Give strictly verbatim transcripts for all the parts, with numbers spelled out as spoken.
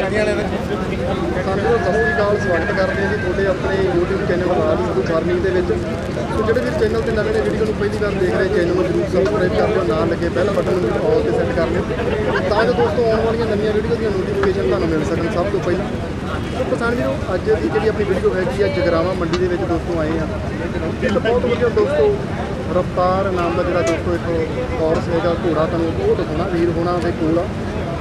ਲੜਕੀਆਂ ਵਾਲੇ ਸਾਨੂੰ ਸਤਿ ਸ਼੍ਰੀ ਅਕਾਲ, ਸਵਾਗਤ ਕਰਦੇ ਹਾਂ ਜੀ ਤੁਹਾਡੇ ਆਪਣੇ YouTube channel Raj Guru farming ਦੇ ਵਿੱਚ। ਸੋ ਜਿਹੜੇ ਵੀ ਚੈਨਲ ਤੇ ਨਵੇਂ ਨੇ ਵੀਡੀਓ ਨੂੰ ਪਹਿਲੀ ਵਾਰ ਦੇਖ ਰਹੇ, ਚੈਨਲ ਨੂੰ ਜ਼ਰੂਰ ਸਬਸਕ੍ਰਾਈਬ ਕਰ ਲਿਓ, ਨਾਲ ਲੱਗੇ ਬੈਲ ਬਟਨ ਨੂੰ ਆਲ ਤੇ ਸੈੱਟ ਕਰ ਲਿਓ ਤਾਂ ਜੋ ਦੋਸਤੋ ਆਉਣ ਵਾਲੀਆਂ ਨਵੀਆਂ ਵੀਡੀਓ ਦੀਆਂ ਨੋਟੀਫਿਕੇਸ਼ਨ ਤੁਹਾਨੂੰ ਮਿਲ ਸਕਣ ਸਭ ਤੋਂ ਪਹਿਲਾਂ। ਸੋ ਕਿਸਾਨ ਵੀਰੋ, ਅੱਜ ਦੀ ਜਿਹੜੀ ਆਪਣੀ ਵੀਡੀਓ ਹੈਗੀ ਆ ਜਗਰਾਵਾ ਮੰਡੀ ਦੇ ਵਿੱਚ ਦੋਸਤੋ ਆਏ ਆ। ਇੱਕ ਬਹੁਤ ਵਧੀਆ ਦੋਸਤੋ ਰਫਤਾਰ ਨਾਮ ਦਾ ਜਿਹੜਾ ਦੋਸਤੋ ਇੱਕ ਹੌਰਸ ਹੈਗਾ, ਘੋੜਾ ਤੁਹਾਨੂੰ ਉਹ ਦਿਖਾਉਣਾ ਵੀਰ ਹੋਣਾ ਦੇ ਕੋਲ ਆ।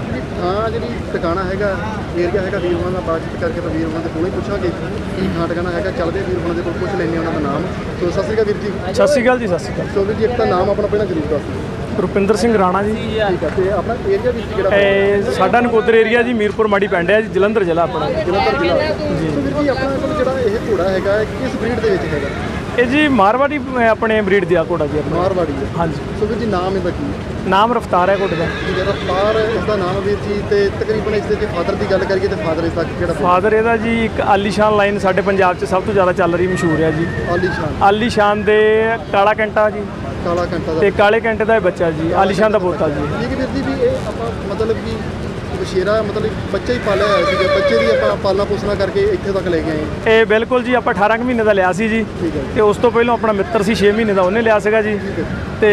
ਹਾਂ ਜਿਹੜੀ ਟਿਕਾਣਾ ਹੈਗਾ ਏਰੀਆ ਹੈਗਾ ਵੀਰ ਹੋਣਾ ਦਾ, ਬਾਤਚੀਤ ਕਰਕੇ ਤਾਂ ਵੀਰ ਹੋਣਾ ਦੇ ਕੋਲ ਹੀ ਪੁੱਛਾਂਗੇ ਕੀ ਥਾਂ ਟਿਕਾਣਾ ਹੈਗਾ। ਚੱਲਦੇ ਵੀਰ ਹੋਣਾ ਦੇ ਕੋਲ ਪੁੱਛ ਲੈਂਦੇ ਉਹਨਾਂ ਦਾ ਨਾਮ। ਸੋ ਸਤਿ ਸ਼੍ਰੀ ਅਕਾਲ ਵੀਰ ਜੀ। ਸਤਿ ਸ਼੍ਰੀ ਅਕਾਲ ਜੀ। ਸਤਿ ਸ਼੍ਰੀ ਅਕਾਲ। ਸੋ ਵੀਰ ਜੀ ਇੱਕ ਤਾਂ ਨਾਮ ਆਪਣਾ ਪਹਿਲਾਂ ਜ਼ਰੂਰ ਦੱਸ ਦਿਓ। ਰੁਪਿੰਦਰ ਸਿੰਘ ਰਾਣਾ ਜੀ। ਠੀਕ ਹੈ, ਤੇ ਆਪਣਾ ਏਰੀਆ ਵਿੱਚ ਜਿਹੜਾ ਇਹ ਸਾਡਾ ਨਕੋਦਰ ਏਰੀਆ ਜੀ, ਮੀਰਪੁਰ ਮਾੜੀ ਪਿੰਡ ਹੈ ਜੀ, ਜਲੰਧਰ ਜ਼ਿਲ੍ਹਾ ਆਪਣਾ। ਜਲੰਧਰ ਜ਼ਿਲ੍ਹਾ ਜੀ। ਸੋ ਵੀਰ ਜੀ ਆਪਣਾ ਕੋਲ ਜਿਹੜਾ ਇਹ ਘੋੜਾ ਹੈਗਾ ਕਿਸ ਬਰੀਡ ਦੇ ਵਿੱਚ ਹੈਗਾ? ਇਹ ਜੀ ਮਾਰਵਾੜੀ ਆਪਣੇ ਬਰੀਡ ਦੀ ਆ ਘੋੜਾ ਜੀ ਆਪਣਾ। ਮਾਰਵਾੜੀ ਹੈ। ਹਾਂਜੀ। ਸੋ ਵੀਰ ਜੀ ਨਾਮ ਇਹਦਾ ਕੀ ਹੈ? ਨਾਮ ਰਫਤਾਰ ਹੈ ਘੋੜੇ ਦਾ। ਠੀਕ ਹੈ, ਰਫਤਾਰ ਇਸ ਦਾ ਨਾਮ ਵੀਰ ਜੀ। ਤੇ ਤਕਰੀਬਨ ਇਸ ਦੇ ਜੇ ਫਾਦਰ ਦੀ ਗੱਲ ਕਰੀਏ ਤੇ ਫਾਦਰ ਇਸ ਦਾ ਕਿਹੜਾ? ਫਾਦਰ ਇਹਦਾ ਜੀ ਇੱਕ ਆਲੀਸ਼ਾਨ ਲਾਈਨ ਸਾਡੇ ਪੰਜਾਬ 'ਚ ਸਭ ਤੋਂ ਜ਼ਿਆਦਾ ਚੱਲ ਰਹੀ, ਮਸ਼ਹੂਰ ਹੈ ਜੀ, ਆਲੀਸ਼ਾਨ। ਆਲੀਸ਼ਾਨ ਦੇ ਕਾਲਾ ਕੰਟਾ ਜੀ, ਕਾਲਾ ਕੰਟਾ ਦਾ ਤੇ ਕਾਲੇ ਕੰਟੇ ਦਾ ਇਹ ਬੱਚਾ ਜੀ, ਆਲੀਸ਼ਾਨ ਦਾ ਪੋਤਾ ਜੀ। ਠੀਕ ਹੈ ਵੀਰ ਜੀ, ਵੀ ਇਹ ਆਪਾਂ ਮਤਲਬ ਕਿ ਬਸ਼ੇਰਾ ਮਤਲਬ ਬੱਚਾ ਹੀ ਪਾਲਿਆ ਹੋਇਆ ਸੀਗਾ, ਬੱਚੇ ਦੀ ਆਪਾਂ ਪਾਲਣਾ ਪੋਸਣਾ ਕਰਕੇ ਇੱਥੇ ਤੱਕ ਲੈ ਕੇ ਆਏ। ਇਹ ਬਿਲਕੁਲ ਜੀ ਆਪਾਂ ਅਠਾਰਾਂ ਕੁ ਮਹੀਨੇ ਦਾ ਲਿਆ ਸੀ ਜੀ। ਠੀਕ ਹੈ। ਤੇ ਉਸ ਤੋਂ ਪਹਿਲਾਂ ਆਪਣਾ ਮਿੱਤਰ ਸੀ ਛੇ ਮਹੀਨੇ ਦਾ, ਉਹਨੇ ਲਿਆ ਸੀਗਾ ਜੀ। ਠੀਕ ਹੈ। ਤੇ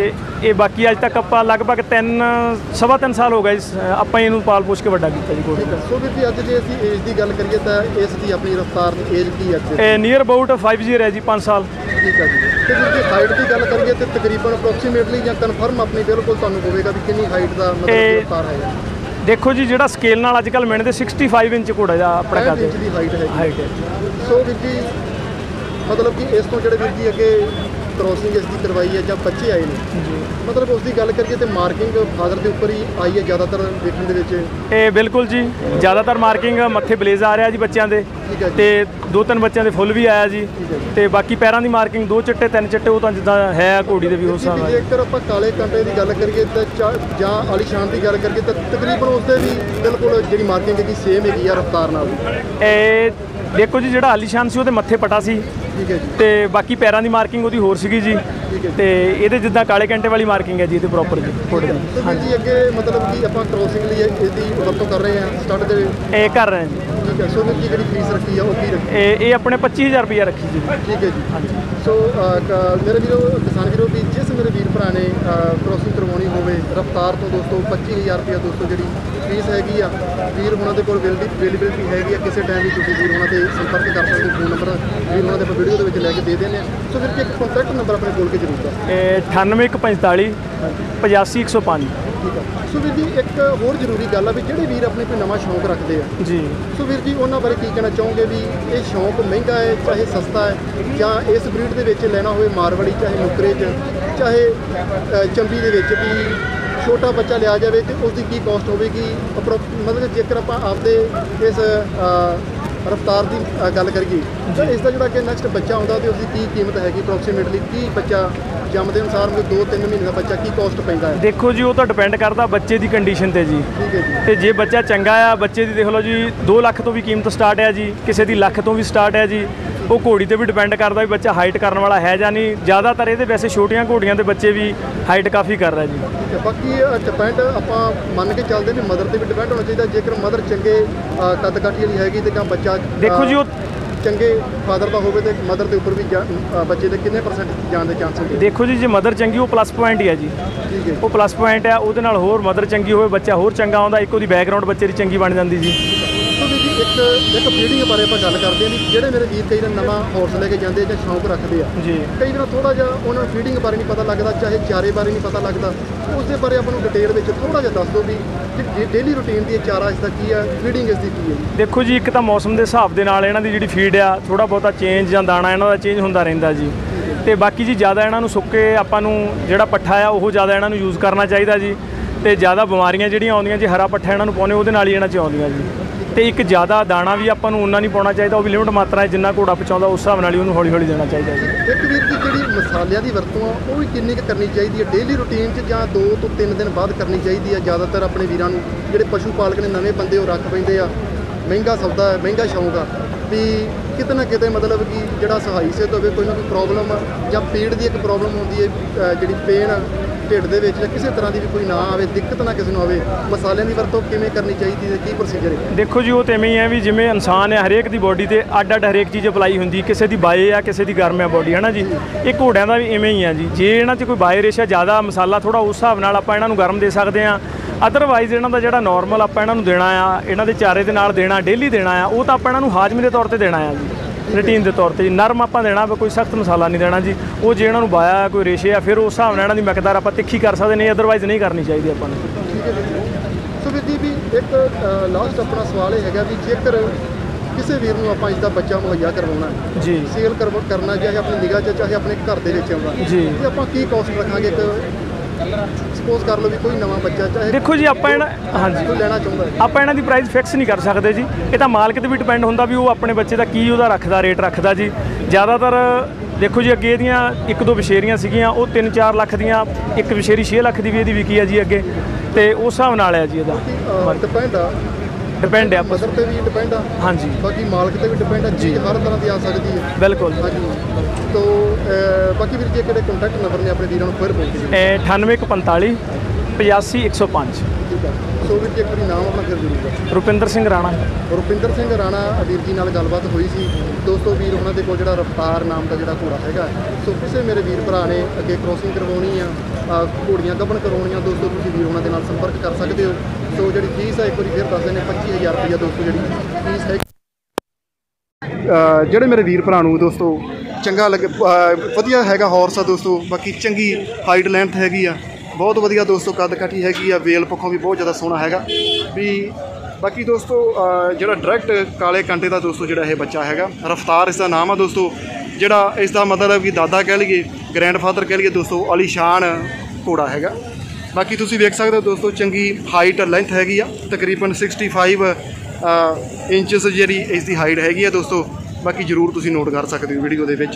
ਇਹ ਬਾਕੀ ਅੱਜ ਤੱਕ ਆਪਾਂ ਲਗਭਗ ਤਿੰਨ ਸਵਾ ਤਿੰਨ ਸਾਲ ਹੋ ਗਏ ਜੀ, ਆਪਾਂ ਇਹਨੂੰ ਪਾਲ ਪੋਸ਼ ਕੇ ਵੱਡਾ ਕੀਤਾ ਜੀ ਘੋੜੇ। ਠੀਕ ਹੈ। ਸੋ ਵੀਰ ਜੀ ਅੱਜ ਜੇ ਅਸੀਂ ਏਜ ਦੀ ਗੱਲ ਕਰੀਏ ਤਾਂ ਇਸ ਦੀ ਆਪਣੀ ਰਫਤਾਰ ਦੀ ਏਜ ਕੀ ਹੈ? ਇਹ ਨੀਅਰ ਅਬਾਊਟ ਫਾਈਵ ਈਅਰ ਹੈ ਜੀ, ਪੰਜ ਸਾਲ। ਠੀਕ ਹੈ ਜੀ। ਤੇ ਵੀਰ ਜੀ ਹਾਈਟ ਦੀ ਗੱਲ ਕਰੀਏ ਤੇ ਤਕਰੀਬਨ ਅਪਰੋਕਸੀਮੇਟਲੀ ਜਾਂ ਕਨਫਰਮ ਆਪਣੀ ਬਿਲਕੁਲ ਤੁਹਾਨੂੰ ਹੋਵੇਗਾ ਵੀ ਕਿੰਨੀ ਹਾਈਟ ਦਾ ਮਤਲਬ ਇਹ ਰਫਤਾਰ ਹੈਗਾ? ਦੇਖੋ ਜੀ ਜਿਹੜਾ ਸਕੇਲ ਨਾਲ ਅੱਜ ਕੱਲ੍ਹ ਮਿਲਦੇ ਸਿਕਸਟੀ ਫਾਈਵ ਇੰਚ ਘੋੜਾ ਦਾ ਆਪਣਾ ਪੈਂਹਠ ਕਰਦੇ ਇੰਚ ਦੀ ਹਾਈਟ ਹੈ। ਹਾਈਟ ਹੈ। ਸੋ ਵੀਰ ਜੀ ਮਤਲਬ ਕਿ ਇਸ ਤੋਂ ਜਿਹੜੇ ਵੀਰ ਜੀ ਅੱਗੇ ਕ੍ਰੋਸਿੰਗ ਇਸ ਦੀ ਕਰਵਾਈ ਹੈ ਜਾਂ ਬੱਚੇ ਆਏ ਨੇ, ਮਤਲਬ ਉਸ ਦੀ ਗੱਲ ਕਰੀਏ ਤੇ ਮਾਰਕਿੰਗ ਫਾਦਰ ਦੇ ਉੱਪਰ ਹੀ ਆਈ ਹੈ ਜ਼ਿਆਦਾਤਰ ਦੇਖਣ ਦੇ ਵਿੱਚ। ਇਹ ਬਿਲਕੁਲ ਜੀ ਜ਼ਿਆਦਾਤਰ ਮਾਰਕਿੰਗ ਮੱਥੇ ਬਲੇਜ਼ ਆ ਰਿਹਾ ਜੀ ਬੱਚਿਆਂ ਦੇ, ਠੀਕ ਹੈ ਜੀ। ਤੇ ਦੋ ਤਿੰਨ ਬੱਚਿਆਂ ਦੇ ਫੁੱਲ ਵੀ ਆਇਆ ਜੀ। ਠੀਕ ਹੈ ਜੀ। ਤੇ ਬਾਕੀ ਪੈਰਾਂ ਦੀ ਮਾਰਕਿੰਗ ਦੋ ਚਿੱਟੇ ਤਿੰਨ ਚਿੱਟੇ ਉਹ ਤਾਂ ਜਿੱਦਾਂ ਹੈ ਘੋੜੀ ਦੇ ਵੀ ਉਸ ਹਿਸਾਬ ਨਾਲ। ਜੇਕਰ ਆਪਾਂ ਕਾਲੇ ਕੰਟੇ ਦੀ ਗੱਲ ਕਰੀਏ ਤਾਂ ਚਾ- ਜਾਂ ਆਲੀਸ਼ਾਨ ਦੀ ਗੱਲ ਕਰੀਏ ਤਾਂ ਤਕਰੀਬਨ ਉਸਦੇ ਵੀ ਬਿਲਕੁਲ ਜਿਹੜੀ ਮਾਰਕਿੰਗ ਹੈਗੀ ਸੇਮ ਹੈਗੀ ਆ ਰਫਤਾਰ ਨਾਲ। ਇਹ ਦੇਖੋ ਜੀ ਜਿਹੜਾ ਆਲੀਸ਼ਾਨ ਸੀ ਉਹਦੇ ਮੱਥੇ ਪਟਾ ਸੀ, ਠੀਕ ਹੈ ਜੀ। ਤੇ ਬਾਕੀ ਪੈਰਾਂ ਦੀ ਮਾਰਕਿੰਗ ਉਹਦੀ ਹੋਰ ਸੀਗੀ ਜੀ। ਠੀਕ ਹੈ। ਤੇ ਇਹਦੇ ਜਿੱਦਾਂ ਕਾਲੇ ਕੰਟੇ ਵਾਲੀ ਮਾਰਕਿੰਗ ਹੈ ਜੀ ਇਹਦੇ ਪ੍ਰੋਪਰ ਜੀ ਘੋੜੇ ਦੀ। ਤੇ ਵੀਰ ਜੀ ਅੱਗੇ ਮਤਲਬ ਕਿ ਆਪਾਂ ਕ੍ਰੋਸਿੰਗ ਲਈ ਇਹਦੀ ਵਰਤੋਂ ਕਰ ਰਹੇ ਹਾਂ ਸਟੱਡ ਦੇ। ਇਹ ਕਰ ਰਹੇ ਜੀ। ਠੀਕ ਹੈ। ਸੋ ਵੀਰ ਜੀ ਜਿਹੜੀ ਫੀਸ ਰੱਖੀ ਆ ਉਹ ਕੀ ਰੱਖੀ? ਇਹ ਇਹ ਆਪਣੇ ਪੱਚੀ ਹਜ਼ਾਰ ਰੁਪਈਆ ਰੱਖੀ ਜੀ। ਠੀਕ ਹੈ ਜੀ। ਹਾਂਜੀ। ਸੋ ਅ, ਕ- ਮੇਰੇ ਵੀਰੋ ਕਿਸਾਨ ਵੀਰੋ ਵੀ ਜਿਸ ਮੇਰੇ ਵੀਰ ਭਰਾ ਨੇ ਕ੍ਰੋਸਿੰਗ ਕਰਵਾਉਣੀ ਹੋਵੇ ਰਫਤਾਰ ਤੋਂ ਦੋਸਤੋ ਪੱਚੀ ਹਜ਼ਾਰ ਰੁਪਇਆ ਦੋਸਤੋ ਜਿਹੜੀ ਫੀਸ ਹੈਗੀ ਆ ਵੀਰ ਹੋਣਾ ਦੇ ਕੋਲ ਅਵੇਲੇਬਿਲਿਟੀ ਹੈਗੀ ਆ। ਕਿਸੇ ਟਾਈਮ ਵੀ ਤੁਸੀਂ ਵੀਰ ਹੋਣਾ ਤੇ ਸੰਪਰਕ ਕਰ ਸਕਦੇ ਹੋ। ਫੋਨ ਨੰਬਰ ਵੀਰ ਹੋਣਾ ਦੇ ਆਪਾਂ ਵੀਡੀਓ ਦੇ ਵਿੱਚ ਲੈ ਕੇ ਦੇ ਦਿੰਦੇ ਹਾਂ। ਸੋ ਵੀਰ ਜੀ ਇੱਕ ਕੰਟੈਕਟ ਨੰਬਰ ਆਪਣੇ ਕੋਲ ਕੇ ਜ਼ਰੂਰ ਦੱਸ। ਇਹ ਅਠਾਨਵੇਂ ਇੱਕ ਪੰਤਾਲੀ ਪਚਾਸੀ ਇੱਕ ਸੌ ਪੰਜ। ਠੀਕ ਹੈ। ਸੋ ਵੀਰ ਜੀ ਇੱਕ ਹੋਰ ਜ਼ਰੂਰੀ ਗੱਲ ਆ ਵੀ ਜਿਹੜੇ ਵੀਰ ਆਪਣੇ ਕੋਈ ਨਵਾਂ ਸ਼ੌਂਕ ਰੱਖਦੇ ਆ, ਜੀ ਸੋ ਵੀਰ ਜੀ ਉਹਨਾਂ ਬਾਰੇ ਕੀ ਕਹਿਣਾ ਚਾਹੋਗੇ ਵੀ ਇਹ ਸ਼ੌਂਕ ਮਹਿੰਗਾ ਹੈ ਚਾਹੇ ਸਸਤਾ ਹੈ, ਜਾਂ ਇਸ ਬਰੀਡ ਦੇ ਵਿੱਚ ਲੈਣਾ ਹੋਵੇ ਮਾਰਵਾੜੀ ਚਾਹੇ ਨੁਕਰੇ 'ਚ ਚਾਹੇ ਅ, ਚੰਬੀ ਦੇ ਵਿੱਚ ਵੀ ਛੋਟਾ ਬੱਚਾ ਲਿਆ ਜਾਵੇ ਤੇ ਉਸ ਦੀ ਕੀ ਕਾਸਟ ਹੋਵੇਗੀ? ਅਪਰੋ ਮਤਲਬ ਜੇਕਰ ਆਪਾਂ ਆਪਦੇ ਇਸ ਅ, ਰਫਤਾਰ ਦੀ ਅ, ਗੱਲ ਕਰੀਏ ਤਾਂ ਇਸ ਦਾ ਜਿਹੜਾ ਕਿ ਨੈਕਸਟ ਬੱਚਾ ਆਉਂਦਾ ਤੇ ਉਸ ਦੀ ਕੀ ਕੀਮਤ ਹੈਗੀ ਅਪਰੋਕਸੀਮੇਟਲੀ? ਕੀ ਬੱਚਾ ਜੰਮਦੇ ਅਨੁਸਾਰ ਮਤਲਬ ਦੋ ਤਿੰਨ ਮਹੀਨੇ ਦਾ ਬੱਚਾ ਕੀ ਕਾਸਟ ਪੈਂਦਾ ਹੈ? ਦੇਖੋ ਜੀ ਉਹ ਤਾਂ ਡਿਪੈਂਡ ਕਰਦਾ ਬੱਚੇ ਦੀ ਕੰਡੀਸ਼ਨ ਤੇ ਜੀ। ਠੀਕ ਹੈ ਜੀ। ਤੇ ਜੇ ਬੱਚਾ ਚੰਗਾ ਆ, ਬੱਚੇ ਦੀ ਦੇਖ ਲਓ ਜੀ ਦੋ ਲੱਖ ਤੋਂ ਵੀ ਕੀਮਤ ਸਟਾਰਟ ਹੈ ਜੀ, ਕਿਸੇ ਦੀ ਲੱਖ ਤੋਂ ਵੀ ਸਟਾਰਟ ਹੈ ਜੀ। ਉਹ ਘੋੜੀ ਤੇ ਵੀ ਡਿਪੈਂਡ ਕਰਦਾ ਵੀ ਬੱਚਾ ਹਾਈਟ ਕਰਨ ਵਾਲਾ ਹੈ ਜਾਂ ਨਹੀਂ। ਜ਼ਿਆਦਾਤਰ ਇਹਦੇ ਵੈਸੇ ਛੋਟੀਆਂ ਘੋੜੀਆਂ ਦੇ ਬੱਚੇ ਵੀ ਹਾਈਟ ਕਾਫੀ ਕਰ ਰਿਹਾ ਜੀ। ਠੀਕ ਹੈ। ਬਾਕੀ ਡਿਪੈਂਡ ਆਪਾਂ ਮੰਨ ਕੇ ਚੱਲਦੇ ਨੇ ਮਦਰ ਤੇ ਵੀ ਡਿਪੈਂਡ ਹੋਣਾ ਚਾਹੀਦਾ। ਜੇਕਰ ਮਦਰ ਚੰਗੇ ਅ, ਕੱਦ ਕਾਠੀ ਵਾਲੀ ਹੈਗੀ ਤੇ ਜਾਂ ਬੱਚਾ ਅ, ਦੇਖੋ ਜੀ ਉਹ ਚੰਗੇ ਫਾਦਰ ਦਾ ਹੋਵੇ ਤੇ ਮਦਰ ਦੇ ਉੱਪਰ ਵੀ ਜਾ- ਅ, ਬੱਚੇ ਦੇ ਕਿੰਨੇ ਪਰਸੈਂਟ ਜਾਣ ਦੇ ਚਾਂਸ ਹੁੰਦੇ? ਦੇਖੋ ਜੀ ਜੇ ਮਦਰ ਚੰਗੀ ਉਹ ਪਲੱਸ ਪੁਆਇੰਟ ਹੀ ਹੈ ਜੀ। ਠੀਕ ਹੈ। ਉਹ ਪਲੱਸ ਪੁਆਇੰਟ ਆ, ਉਹਦੇ ਨਾਲ ਹੋਰ ਮਦਰ ਚੰਗੀ ਹੋਵੇ ਬੱਚਾ ਹੋਰ ਚੰਗਾ ਆਉਂਦਾ, ਇੱਕ ਉਹਦੀ ਬੈਕਗ੍ਰਾਉਂਡ ਬੱਚੇ ਦੀ ਚੰਗੀ ਬਣ ਜਾਂਦੀ ਜੀ। ਸੋ ਵੀਰ ਜੀ ਇੱਕ ਇੱਕ ਫੀਡਿੰਗ ਬਾਰੇ ਆਪਾਂ ਗੱਲ ਕਰਦੇ ਹਾਂ ਵੀ ਜਿਹੜੇ ਮੇਰੇ ਵੀਰ ਕਈ ਵਾਰ ਨਵਾਂ ਹਾਰਸ ਲੈ ਕੇ ਜਾਂਦੇ ਜਾਂ ਸ਼ੌਂਕ ਰੱਖਦੇ ਆ, ਜੀ ਕਈ ਵਾਰ ਥੋੜਾ ਜਿਹਾ ਉਹਨਾਂ ਨੂੰ ਫੀਡਿੰਗ ਬਾਰੇ ਨਹੀਂ ਪਤਾ ਲੱਗਦਾ, ਚਾਹੇ ਚਾਰੇ ਬਾਰੇ ਨਹੀਂ ਪਤਾ ਲੱਗਦਾ। ਉਸ ਦੇ ਬਾਰੇ ਆਪਾਂ ਨੂੰ ਡਿਟੇਲ ਵਿੱਚ ਥੋੜਾ ਜਿਹਾ ਦੱਸ ਦਿਓ ਵੀ ਡੇਲੀ ਰੂਟੀਨ ਦੀ ਚਾਰਾ ਇਸ ਦਾ ਕੀ ਆ, ਫੀਡਿੰਗ ਇਸ ਦੀ ਕੀ ਹੈ ਜੀ? ਦੇਖੋ ਜੀ ਇੱਕ ਤਾਂ ਮੌਸਮ ਦੇ ਹਿਸਾਬ ਦੇ ਨਾਲ ਇਹਨਾਂ ਦੀ ਜਿਹੜੀ ਫੀਡ ਆ ਥੋੜਾ ਬਹੁਤਾ ਚੇਂਜ ਜਾਂ ਦਾਣਾ ਇਹਨਾਂ ਦਾ ਚੇਂਜ ਹੁੰਦਾ ਰਹਿੰਦਾ ਜੀ। ਤੇ ਬਾਕੀ ਜੀ ਜ਼ਿਆਦਾ ਇਹਨਾਂ ਨੂੰ ਸੁੱਕੇ ਆਪਾਂ ਨੂੰ ਜਿਹੜਾ ਪੱਠਾ ਆ ਉਹ ਜ਼ਿਆਦਾ ਇਹਨਾਂ ਨੂੰ ਯੂਜ਼ ਕਰਨਾ ਚਾਹੀਦਾ ਜੀ। ਤੇ ਜ਼ਿਆਦਾ ਬਿਮਾਰੀਆਂ ਜਿਹੜੀਆਂ ਆਉਂਦੀਆਂ ਜੀ ਹਰਾ ਪੱਠਾ ਇਹਨਾਂ ਨੂੰ ਪਾਉਂਦੇ ਉਹਦੇ ਨਾਲ ਹੀ ਇਹਨਾਂ 'ਚ ਆਉਂਦੀਆਂ ਜੀ। ਤੇ ਇੱਕ ਜ਼ਿਆਦਾ ਦਾਣਾ ਵੀ ਆਪਾਂ ਨੂੰ ਉਨਾ ਨਹੀਂ ਪਾਉਣਾ ਚਾਹੀਦਾ, ਉਹ ਵੀ ਲਿਮਟ ਮਾਤਰਾ 'ਚ ਜਿੰਨਾ ਘੋੜਾ ਪਹੁੰਚਾਉਂਦਾ ਉਸ ਹਿਸਾਬ ਨਾਲ ਹੀ ਉਹਨੂੰ ਹੌਲੀ ਹੌਲੀ ਦੇਣਾ ਚਾਹੀਦਾ ਜੀ। ਇੱਕ ਵੀਰ ਦੀ ਜਿਹੜੀ ਮਸਾਲਿਆਂ ਦੀ ਵਰਤੋਂ ਆ ਉਹ ਵੀ ਕਿੰਨੀ ਕੁ ਕਰਨੀ ਚਾਹੀਦੀ ਹੈ ਡੇਲੀ ਰੂਟੀਨ 'ਚ, ਜਾਂ ਦੋ ਤੋਂ ਤਿੰਨ ਦਿਨ ਬਾਅਦ ਕਰਨੀ ਚਾਹੀਦੀ ਹੈ? ਜ਼ਿਆਦਾਤਰ ਆਪਣੇ ਵੀਰਾਂ ਨੂੰ ਜਿਹੜੇ ਪਸ਼ੂ ਪਾਲਕ ਨੇ ਨਵੇਂ ਬੰਦੇ ਉਹ ਰੱਖ ਪੈਂਦੇ ਆ, ਮਹਿੰਗਾ ਸੌਦਾ ਹੈ, ਮਹਿੰਗਾ ਸ਼ੌਂਕ ਆ, ਵੀ ਕਿਤੇ ਨਾ ਕਿਤੇ ਮਤਲਬ ਕਿ ਜਿਹੜਾ ਸਹਾਈ ਸਿੱਧ ਹੋਵੇ, ਕੋਈ ਨਾ ਕੋਈ ਪ੍ਰੋਬਲਮ ਜਾਂ ਪੀੜ ਦੀ ਇੱਕ ਪ੍ਰੋਬਲਮ ਹੁੰਦੀ ਹੈ, ਅ, ਜਿਹੜੀ ਪੇਨ ਢਿੱਡ ਦੇ ਵਿੱਚ ਜਾਂ ਕਿਸੇ ਤਰ੍ਹਾਂ ਦੀ ਵੀ ਕੋਈ ਨਾ ਆਵੇ, ਦਿੱਕਤ ਨਾ ਕਿਸੇ ਨੂੰ ਆਵੇ, ਮਸਾਲਿਆਂ ਦੀ ਵਰਤੋਂ ਕਿਵੇਂ ਕਰਨੀ ਚਾਹੀਦੀ ਹੈ, ਕੀ ਪ੍ਰੋਸੀਜਰ ਹੈ? ਦੇਖੋ ਜੀ, ਉਹ ਤਾਂ ਇਵੇਂ ਹੀ ਹੈ ਵੀ ਜਿਵੇਂ ਇਨਸਾਨ ਹੈ, ਹਰੇਕ ਦੀ ਬੋਡੀ ਤੇ ਅੱਡ ਅੱਡ ਹਰੇਕ ਚੀਜ਼ ਅਪਲਾਈ ਹੁੰਦੀ, ਕਿਸੇ ਦੀ ਬਾਏ ਆ, ਕਿਸੇ ਦੀ ਗਰਮ ਹੈ ਬੋਡੀ, ਹੈ ਨਾ ਜੀ। ਇਹ ਘੋੜਿਆਂ ਦਾ ਵੀ ਇਵੇਂ ਹੀ ਆ ਜੀ। ਜੇ ਇਹਨਾਂ 'ਚ ਕੋਈ ਬਾਏ ਰੇਸ਼ਾ ਜ਼ਿਆਦਾ ਮਸਾਲਾ ਥੋੜਾ, ਉਸ ਹਿਸਾਬ ਨਾਲ ਆਪਾਂ ਇਹਨਾਂ ਨੂੰ ਗਰਮ ਦੇ ਸਕਦੇ ਹਾਂ। ਅਦਰਵਾਈਜ਼ ਇਹਨਾਂ ਦਾ ਜਿਹੜਾ ਨਾਰਮਲ ਆਪਾਂ ਇਹਨਾਂ ਨੂੰ ਦੇਣਾ ਆ, ਇਹਨਾਂ ਦੇ ਚਾਰੇ ਦੇ ਨਾਲ ਦੇਣਾ, ਡੇਲੀ ਦੇਣਾ ਆ, ਉਹ ਤਾਂ ਆਪਾਂ ਇਹਨਾਂ ਨੂੰ ਹਾਜ਼ਮੇ ਦੇ ਤੌਰ ਤੇ ਦੇਣਾ ਆ ਜੀ, ਰੂਟੀਨ ਦੇ ਤੌਰ ਤੇ। ਨਰਮ ਆਪਾਂ ਦੇਣਾ, ਕੋਈ ਸਖਤ ਮਸਾਲਾ ਨਹੀਂ ਦੇਣਾ ਜੀ। ਉਹ ਜੇ ਇਹਨਾਂ ਨੂੰ ਬਾਇਆ ਕੋਈ ਰੇਸ਼ੇ ਆ, ਫਿਰ ਉਸ ਹਿਸਾਬ ਨਾਲ ਇਹਨਾਂ ਦੀ ਮਿਕਦਾਰ ਆਪਾਂ ਤਿੱਖੀ ਕਰ ਸਕਦੇ, ਨਹੀਂ ਅਦਰਵਾਈਜ਼ ਨਹੀਂ ਕਰਨੀ ਚਾਹੀਦੀ ਆਪਾਂ ਨੂੰ। ਠੀਕ ਹੈ ਵੀਰ ਜੀ। ਸੋ ਵੀਰ ਜੀ ਵੀ ਇੱਕ ਲਾਸਟ ਆਪਣਾ ਸਵਾਲ ਇਹ ਹੈਗਾ ਵੀ ਜੇਕਰ ਕਿਸੇ ਵੀਰ ਨੂੰ ਆਪਾਂ ਇਸ ਦਾ ਬੱਚਾ ਮੁਹੱਈਆ ਕਰਵਾਉਣਾ ਜੀ, ਸੇਲ ਕਰਨਾ, ਚਾਹੇ ਆਪਣੀ ਨਿਗਾਹ 'ਚ ਚਾਹੇ ਆਪਣੇ ਘਰ ਦੇ ਵਿੱਚ ਆਉਂਦਾ ਜੀ, ਤੇ ਆਪਾਂ ਕੀ ਕੋਸਟ ਰੱਖਾਂਗੇ? ਇੱਕ ਸਪੋਜ਼ ਕਰ ਲਓ ਵੀ ਕੋਈ ਨਵਾਂ ਬੱਚਾ ਚਾਹੇ ਦੇਖੋ ਜੀ, ਆਪਾਂ ਇਹਨਾਂ ਹਾਂਜੀ ਕੋਈ ਲੈਣਾ ਚਾਹੁੰਦਾ ਹੈ, ਆਪਾਂ ਇਹਨਾਂ ਦੀ ਪ੍ਰਾਈਸ ਫਿਕਸ ਨਹੀਂ ਕਰ ਸਕਦੇ ਜੀ। ਇਹ ਤਾਂ ਮਾਲਕ ਤੇ ਵੀ ਡਿਪੈਂਡ ਹੁੰਦਾ ਵੀ ਉਹ ਆਪਣੇ ਬੱਚੇ ਦਾ ਕੀ ਉਹਦਾ ਰੱਖਦਾ, ਰੇਟ ਰੱਖਦਾ ਜੀ। ਜ਼ਿਆਦਾਤਰ ਦੇਖੋ ਜੀ, ਅੱਗੇ ਇਹਦੀਆਂ ਇੱਕ ਦੋ ਵਿਸ਼ੇਰੀਆਂ ਸੀਗੀਆਂ, ਉਹ ਤਿੰਨ ਚਾਰ ਲੱਖ ਦੀਆਂ, ਇੱਕ ਵਿਸ਼ੇਰੀ ਛੇ ਲੱਖ ਦੀ ਵੀ ਇਹਦੀ ਵਿਕੀ ਆ ਜੀ ਅੱਗੇ, ਤੇ ਉਸ ਹਿਸਾਬ ਨਾਲ ਆ ਜੀ ਇਹਦਾ ਡਿਪੈਂਡ ਆ ਡਿਪੈਂਡ ਆ ਮਦਰ ਤੇ ਵੀ ਡਿਪੈਂਡ ਆ, ਹਾਂਜੀ, ਬਾਕੀ ਮਾਲਕ ਤੇ ਵੀ ਡਿਪੈਂਡ ਆ, ਚੀਜ਼ ਹਰ ਤਰ੍ਹਾਂ ਦੀ ਆ ਸਕਦੀ ਹੈ। ਬਿਲਕੁਲ। ਹਾਂਜੀ। ਤੋ ਅ, ਬਾਕੀ ਵੀਰ ਜੀ ਕਿਹੜੇ ਕੰਟੈਕਟ ਨੰਬਰ ਨੇ ਆਪਣੇ ਵੀਰਾਂ ਨੂੰ ਫਿਰ ਬੋਲਦੇ ਇਹ ਅਠਾਨਵੇਂ ਇੱਕ ਪੰਤਾਲੀ ਪਚਾਸੀ ਇੱਕ ਸੌ ਪੰਜ। ਠੀਕ ਆ। ਸੋ ਵੀਰ ਜੀ ਇੱਕ ਵਾਰੀ ਨਾਮ ਆਪਣਾ ਫਿਰ ਜ਼ਰੂਰ ਦੱਸੋ। ਰੁਪਿੰਦਰ ਸਿੰਘ ਰਾਣਾ। ਰੁਪਿੰਦਰ ਸਿੰਘ ਰਾਣਾ ਵੀਰ ਜੀ ਨਾਲ ਗੱਲਬਾਤ ਹੋਈ ਸੀ ਦੋਸਤੋ। ਵੀਰ ਉਹਨਾਂ ਦੇ ਕੋਲ ਜਿਹੜਾ ਰਫਤਾਰ ਨਾਮ ਦਾ ਜਿਹੜਾ ਘੋੜਾ ਹੈਗਾ, ਸੋ ਕਿਸੇ ਮੇਰੇ ਵੀਰ ਭਰਾ ਨੇ ਅੱਗੇ ਕ੍ਰੋਸਿੰਗ ਕਰਵਾਉਣੀ ਆ, ਅ, ਘੋੜੀਆਂ ਗੱਭਣ ਕਰਵਾਉਣੀਆਂ, ਦੋਸਤੋ ਤੁਸੀਂ ਵੀਰ ਉਹਨਾਂ ਦੇ ਨਾਲ ਸੰਪਰਕ ਕਰ ਸਕਦੇ ਹੋ। ਸੋ ਜਿਹੜੀ ਫੀਸ ਹੈ ਇੱਕ ਵਾਰੀ ਫਿਰ ਦੱਸਦੇ ਨੇ, ਪੱਚੀ ਹਜ਼ਾਰ ਰੁਪਈਆ ਦੋਸਤੋ ਜਿਹੜੀ ਫੀਸ ਹੈ। ਜਿਹੜੇ ਮੇਰੇ ਵੀਰ ਭਰਾ ਨੂੰ ਦੋਸਤੋ ਚੰਗਾ ਲੱਗੇ, ਵਧੀਆ ਹੈਗਾ ਹੌਰਸ ਆ ਦੋਸਤੋ, ਬਾਕੀ ਚੰਗੀ ਹਾਈਟ ਲੈਂਥ ਹੈਗੀ ਆ, ਬਹੁਤ ਵਧੀਆ ਦੋਸਤੋ, ਕੱਦ ਕਾਠੀ ਹੈਗੀ ਆ, ਵੇਲ ਪੱਖੋਂ ਵੀ ਬਹੁਤ ਜ਼ਿਆਦਾ ਸੋਹਣਾ ਹੈਗਾ ਵੀ। ਬਾਕੀ ਦੋਸਤੋ ਜਿਹੜਾ ਡਾਇਰੈਕਟ ਕਾਲੇ ਕਾਂਟੇ ਦਾ ਦੋਸਤੋ ਜਿਹੜਾ ਇਹ ਬੱਚਾ ਹੈਗਾ, ਰਫਤਾਰ ਇਸ ਦਾ ਨਾਮ ਆ ਦੋਸਤੋ। ਜਿਹੜਾ ਇਸ ਦਾ ਮਤਲਬ ਕਿ ਦਾਦਾ ਕਹਿ ਲਈਏ, ਗ੍ਰੈਂਡਫਾਦਰ ਕਹਿ ਲਈਏ ਦੋਸਤੋ, ਆਲੀਸ਼ਾਨ ਘੋੜਾ ਹੈਗਾ। ਬਾਕੀ ਤੁਸੀਂ ਵੇਖ ਸਕਦੇ ਹੋ ਦੋਸਤੋ, ਚੰਗੀ ਹਾਈਟ ਲੈਂਥ ਹੈਗੀ ਆ, ਤਕਰੀਬਨ ਸਿਕਸਟੀ ਫਾਈਵ ਇੰਚਸ ਜਿਹੜੀ ਇਸ ਦੀ ਹਾਈਟ ਹੈਗੀ ਆ ਦੋਸਤੋ। ਬਾਕੀ ਜ਼ਰੂਰ ਤੁਸੀਂ ਨੋਟ ਕਰ ਸਕਦੇ ਹੋ ਵੀਡੀਓ ਦੇ ਵਿੱਚ।